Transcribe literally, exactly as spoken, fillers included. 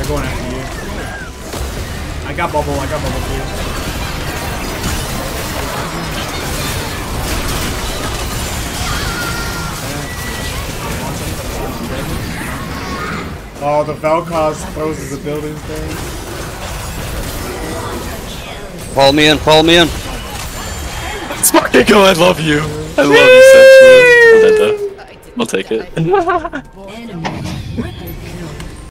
going after you. I got bubble, I got bubble too. Oh, the Vel'Koz throws the buildings there. Follow me in, follow me in. Sparkle, I love you. I love you, Sensu. I'll take it.